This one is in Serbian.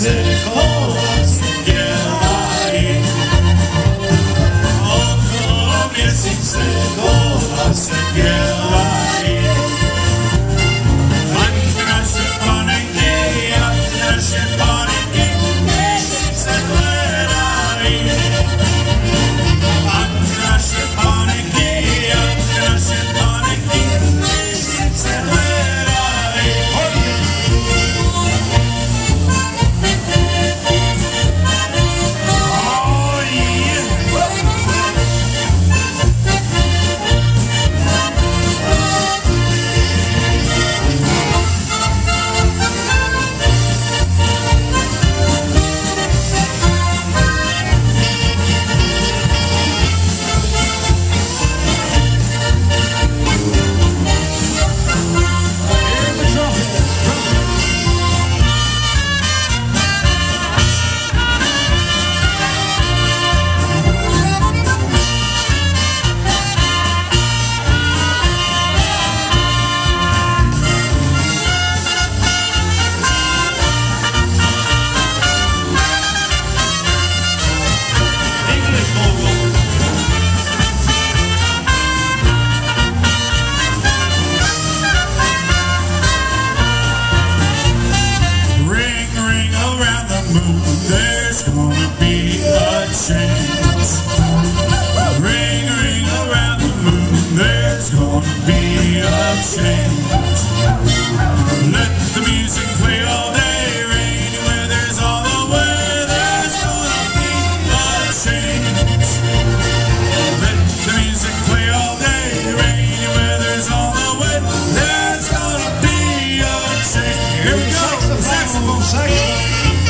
měsíce kola se dělají. Okolo měsíce kola se dělají. Ať naše panenky, ať naše panenky měsíce hledají. Ať naše panenky, ať naše panenky měsíce hledají. There's gonna be a change. Ring, ring around the moon. There's gonna be a change. Let the music play all day. Rainy weather's all the way. There's gonna be a change. Let the music play all day. Rainy weather's all the way. There's gonna be a change. Here we go. Saxophone section.